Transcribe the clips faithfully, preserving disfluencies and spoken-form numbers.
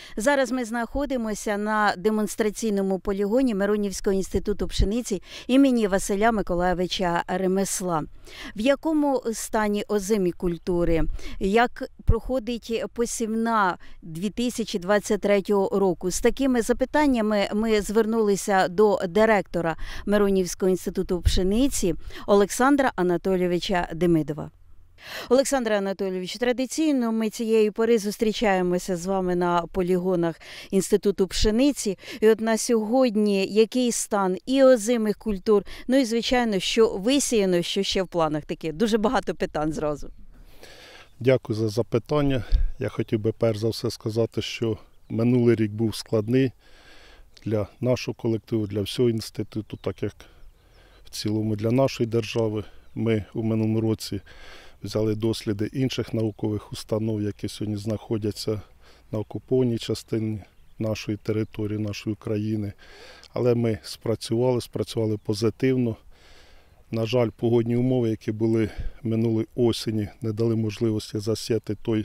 Зараз ми знаходимося на демонстраційному полігоні Миронівського інституту пшениці імені Василя Миколайовича Ремесла. В якому стані озимі культури? Як проходить посівна дві тисячі двадцять третього року? З такими запитаннями ми звернулися до директора Миронівського інституту пшениці Олександра Анатолійовича Демидова. Олександр Анатолійович, традиційно ми цієї пори зустрічаємося з вами на полігонах Інституту пшениці. І от на сьогодні який стан і озимих культур, ну і, звичайно, що висіяно, що ще в планах таке. Дуже багато питань зразу. Дякую за запитання. Я хотів би перш за все сказати, що минулий рік був складний для нашого колективу, для всього інституту, так як в цілому для нашої держави. Ми у минулому році взяли досліди інших наукових установ, які сьогодні знаходяться на окупованій частині нашої території, нашої країни. Але ми спрацювали, спрацювали позитивно. На жаль, погодні умови, які були минулої осені, не дали можливості засіяти той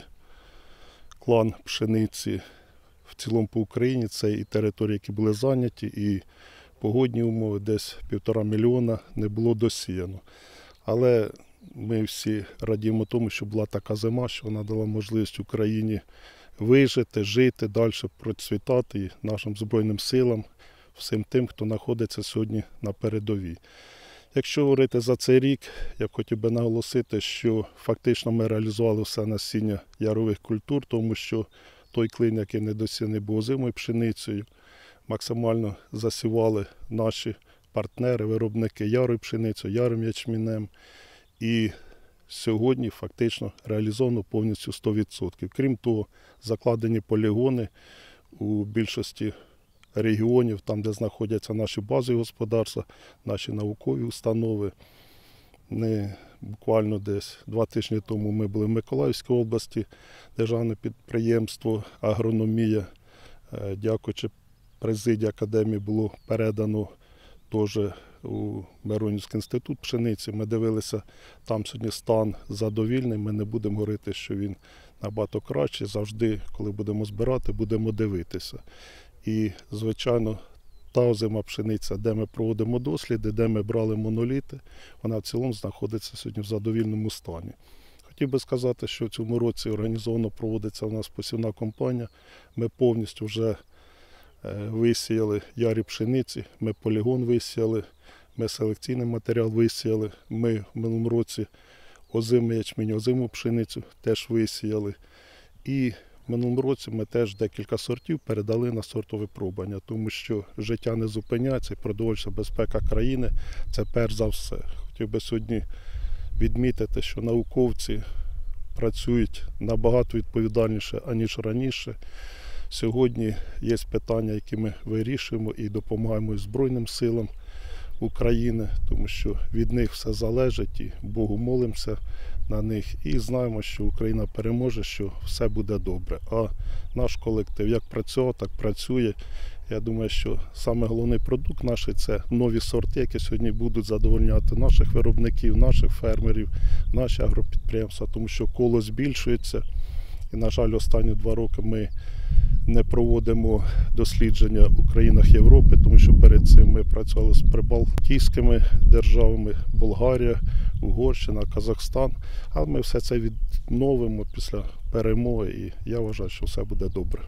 клан пшениці в цілому по Україні. Це і території, які були зайняті, і погодні умови, десь півтора мільйона не було досіяно. Але ми всі радіємо тому, що була така зима, що вона дала можливість Україні вижити, жити, далі процвітати і нашим Збройним силам, всім тим, хто знаходиться сьогодні на передовій. Якщо говорити за цей рік, я б хотів би наголосити, що фактично ми реалізували все насіння ярових культур, тому що той клин, який недосіяний був озимою пшеницею, максимально засівали наші партнери, виробники ярою пшеницею, ярим ячмінем. І сьогодні фактично реалізовано повністю сто відсотків. Крім того, закладені полігони у більшості регіонів, там, де знаходяться наші базові господарства, наші наукові установи. Не буквально десь два тижні тому ми були в Миколаївській області, державне підприємство «Агрономія». Дякуючи президії академії було передано теж у Миронівський інститут пшениці. Ми дивилися, там сьогодні стан задовільний, ми не будемо говорити, що він набагато кращий. Завжди, коли будемо збирати, будемо дивитися. І, звичайно, та озима пшениця, де ми проводимо досліди, де ми брали моноліти, вона в цілому знаходиться сьогодні в задовільному стані. Хотів би сказати, що в цьому році організовано проводиться у нас посівна кампанія. Ми повністю вже висіяли ярі пшениці, ми полігон висіяли, ми селекційний матеріал висіяли, ми в минулому році озимий ячмінь, озиму пшеницю теж висіяли. І в минулому році ми теж декілька сортів передали на сортове випробування, тому що життя не зупиняється і продовольча безпека країни – це перш за все. Хотів би сьогодні відмітити, що науковці працюють набагато відповідальніше, аніж раніше. Сьогодні є питання, які ми вирішуємо і допомагаємо і Збройним силам України, тому що від них все залежить і Богу молимося на них. І знаємо, що Україна переможе, що все буде добре. А наш колектив як працював, так працює. Я думаю, що саме головний продукт наш – це нові сорти, які сьогодні будуть задовольняти наших виробників, наших фермерів, наші агропідприємства, тому що коло збільшується. І, на жаль, останні два роки ми не проводимо дослідження у країнах Європи, тому що перед цим ми працювали з прибалтійськими державами, Болгарія, Угорщина, Казахстан. Але ми все це відновимо після перемоги і я вважаю, що все буде добре.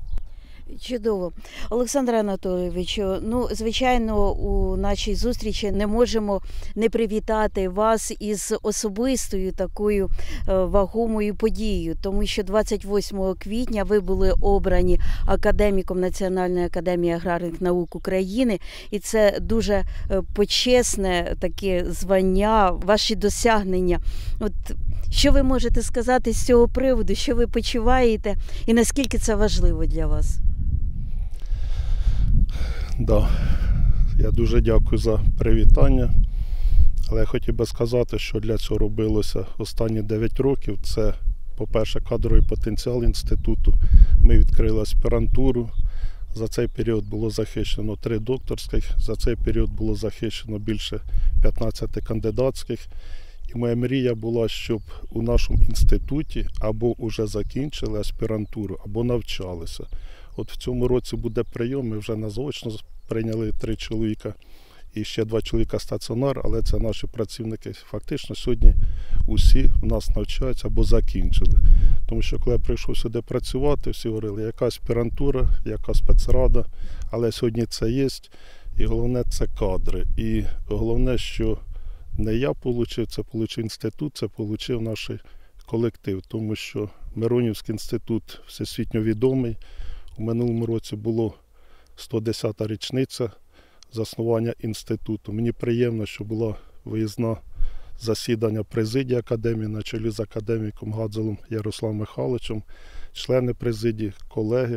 Чудово. Олександр Анатолійович, ну, звичайно, у нашій зустрічі не можемо не привітати вас із особистою такою вагомою подією, тому що двадцять восьмого квітня ви були обрані академіком Національної академії аграрних наук України, і це дуже почесне таке звання, ваші досягнення. От що ви можете сказати з цього приводу, що ви почуваєте і наскільки це важливо для вас? Да. Я дуже дякую за привітання, але я хотів би сказати, що для цього робилося останні дев'ять років. Це, по-перше, кадровий потенціал інституту. Ми відкрили аспірантуру. За цей період було захищено три докторських, за цей період було захищено більше п'ятнадцяти кандидатських. І моя мрія була, щоб у нашому інституті або вже закінчили аспірантуру, або навчалися От в цьому році буде прийом, ми вже на заочно прийняли три чоловіка і ще два чоловіка стаціонар, але це наші працівники. Фактично сьогодні усі у нас навчаються або закінчили. Тому що коли я прийшов сюди працювати, всі говорили, яка аспірантура, яка спецрада, але сьогодні це є. І головне – це кадри. І головне, що не я отримав, це отримав інститут, це отримав наш колектив. Тому що Миронівський інститут всесвітньо відомий. У минулому році було сто десята річниця заснування інституту. Мені приємно, що було виїзне засідання президії академії на чолі з академіком Гадзелом Ярославом Михайловичем, члени президії, колеги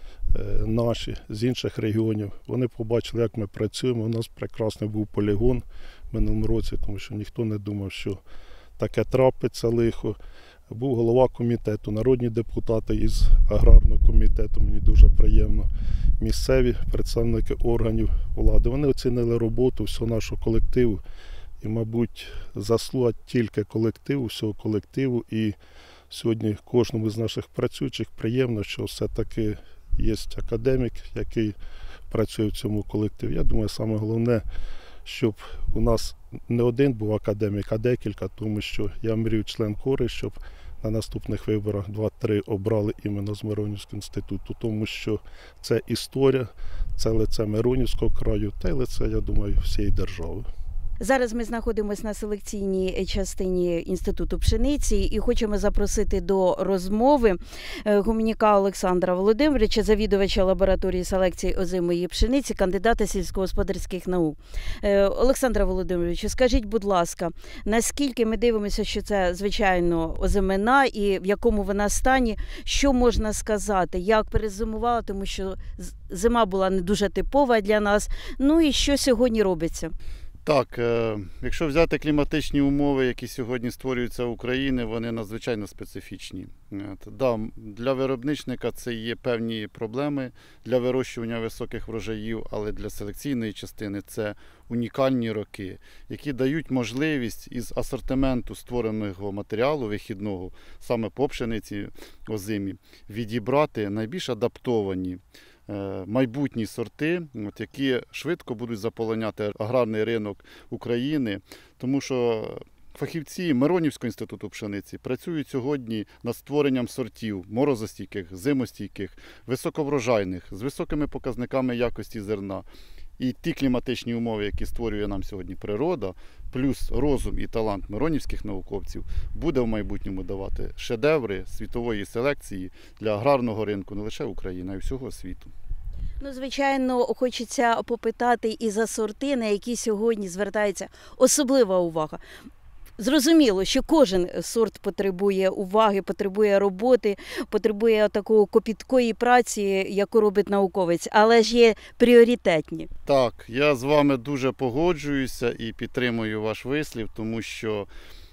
наші з інших регіонів. Вони побачили, як ми працюємо. У нас прекрасний був полігон в минулому році, тому що ніхто не думав, що таке трапиться лихо. Був голова комітету, народні депутати із аграрного комітету, мені дуже приємно, місцеві представники органів влади. Вони оцінили роботу всього нашого колективу і, мабуть, заслуга тільки колективу, всього колективу. І сьогодні кожному з наших працюючих приємно, що все-таки є академік, який працює в цьому колективі. Я думаю, саме головне, щоб у нас не один був академік, а декілька, тому що я мрію член кори, щоб на наступних виборах два-три обрали іменно з Миронівського інституту, тому що це історія, це лице Миронівського краю, та й лице, я думаю, всієї держави. Зараз ми знаходимося на селекційній частині Інституту пшениці і хочемо запросити до розмови Гуменюка Олександра Володимировича, завідувача лабораторії селекції озимої пшениці, кандидата сільськогосподарських наук. Олександра Володимировичу, скажіть, будь ласка, наскільки ми дивимося, що це, звичайно, озимина і в якому вона стані, що можна сказати, як перезимувала, тому що зима була не дуже типова для нас, ну і що сьогодні робиться? Так, якщо взяти кліматичні умови, які сьогодні створюються в Україні, вони надзвичайно специфічні. Да, для виробничника це є певні проблеми для вирощування високих врожаїв, але для селекційної частини це унікальні роки, які дають можливість із асортименту створеного матеріалу вихідного, саме по пшениці озимі, відібрати найбільш адаптовані майбутні сорти, от, які швидко будуть заполоняти аграрний ринок України, тому що фахівці Миронівського інституту пшениці працюють сьогодні над створенням сортів морозостійких, зимостійких, високоврожайних, з високими показниками якості зерна. І ті кліматичні умови, які створює нам сьогодні природа, плюс розум і талант миронівських науковців, буде в майбутньому давати шедеври світової селекції для аграрного ринку не лише України, а й всього світу. Ну, звичайно, хочеться попитати і за сорти, на які сьогодні звертається особлива увага. Зрозуміло, що кожен сорт потребує уваги, потребує роботи, потребує такої копіткої праці, яку робить науковець, але ж є пріоритетні. Так, я з вами дуже погоджуюся і підтримую ваш вислів, тому що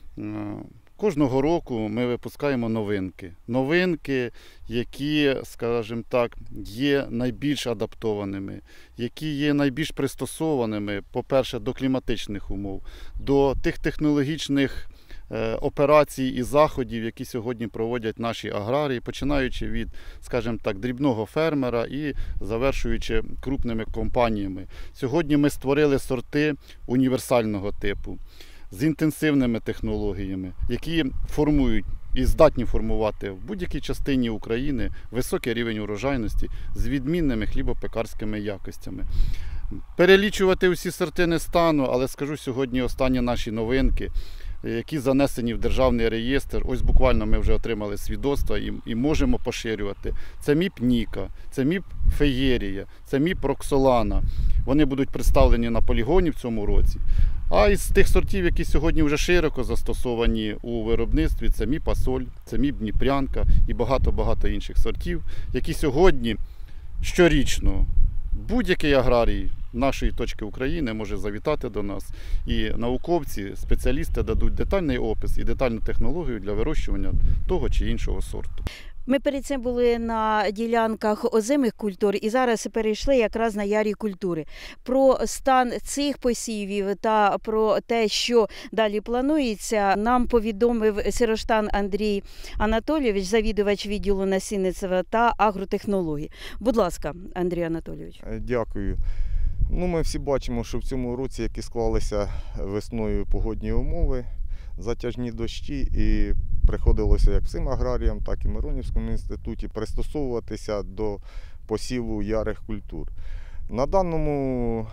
кожного року ми випускаємо новинки. Новинки, які, скажімо так, є найбільш адаптованими, які є найбільш пристосованими, по-перше, до кліматичних умов, до тих технологічних операцій і заходів, які сьогодні проводять наші аграрії, починаючи від, скажімо так, дрібного фермера і завершуючи крупними компаніями. Сьогодні ми створили сорти універсального типу, з інтенсивними технологіями, які формують і здатні формувати в будь-якій частині України високий рівень урожайності з відмінними хлібопекарськими якостями. Перелічувати усі сорти не стану, але скажу сьогодні останні наші новинки, які занесені в державний реєстр. Ось буквально ми вже отримали свідоцтва і, і можемо поширювати. Це міп Ніка, це міп Феєрія, це міп Роксолана. Вони будуть представлені на полігоні в цьому році. А із тих сортів, які сьогодні вже широко застосовані у виробництві, це міп Асоль, це міп Дніпрянка і багато-багато інших сортів, які сьогодні щорічно будь-який аграрій нашої точки України може завітати до нас. І науковці, спеціалісти дадуть детальний опис і детальну технологію для вирощування того чи іншого сорту. Ми перед цим були на ділянках озимих культур і зараз перейшли якраз на ярі культури. Про стан цих посівів та про те, що далі планується, нам повідомив Сироштан Андрій Анатолійович, завідувач відділу насінництва та агротехнологій. Будь ласка, Андрій Анатолійович. Дякую. Ну, ми всі бачимо, що в цьому році, які склалися весною погодні умови, затяжні дощі, і приходилося як всім аграріям, так і Миронівському інституті пристосовуватися до посіву ярих культур. На даному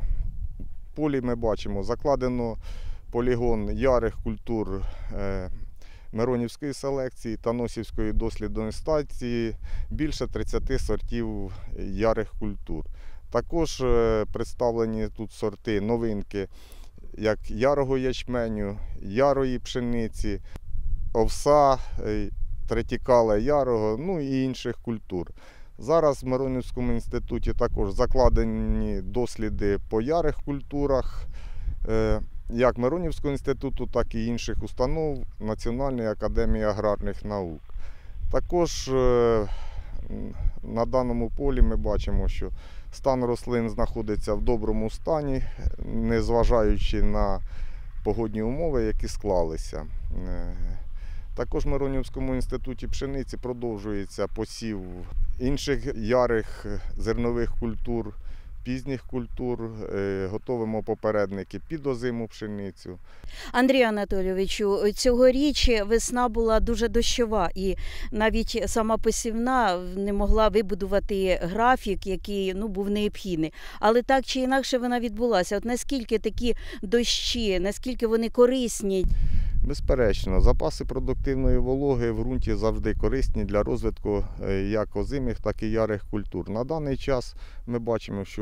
полі ми бачимо, закладено полігон ярих культур Миронівської селекції та Носівської дослідної станції, більше тридцяти сортів ярих культур. Також представлені тут сорти новинки, як ярого ячменю, ярої пшениці, овса, третікале ярого, ну і інших культур. Зараз в Миронівському інституті також закладені досліди по ярих культурах, як Миронівського інституту, так і інших установ Національної академії аграрних наук. Також на даному полі ми бачимо, що стан рослин знаходиться в доброму стані, незважаючи на погодні умови, які склалися. Також в Миронівському інституті пшениці продовжується посів інших ярих зернових культур, пізніх культур, готуємо попередники під озиму пшеницю. Андрію Анатолійовичу, цьогоріч весна була дуже дощова і навіть сама посівна не могла вибудувати графік, який ну, був необхідний. Але так чи інакше вона відбулася. От наскільки такі дощі, наскільки вони корисні? Безперечно, запаси продуктивної вологи в ґрунті завжди корисні для розвитку як озимих, так і ярих культур. На даний час ми бачимо, що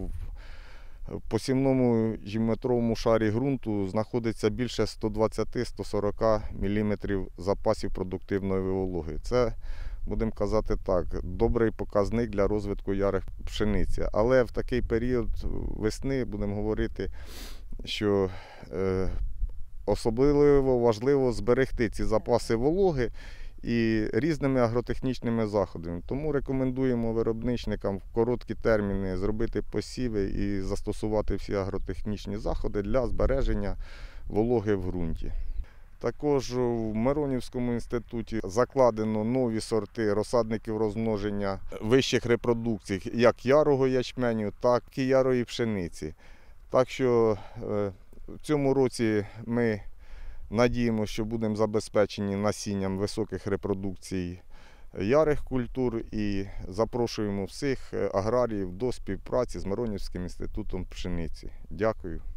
в посівному метровому шарі ґрунту знаходиться більше сто двадцять - сто сорок міліметрів запасів продуктивної вологи. Це, будемо казати так, добрий показник для розвитку ярих пшениці. Але в такий період весни, будемо говорити, що е, особливо важливо зберегти ці запаси вологи і різними агротехнічними заходами. Тому рекомендуємо виробничникам в короткі терміни зробити посіви і застосувати всі агротехнічні заходи для збереження вологи в ґрунті. Також в Миронівському інституті закладено нові сорти розсадників розмноження вищих репродукцій, як ярого ячменю, так і ярої пшениці. Так що в цьому році ми надіємося, що будемо забезпечені насінням високих репродукцій ярих культур і запрошуємо всіх аграріїв до співпраці з Миронівським інститутом пшениці. Дякую.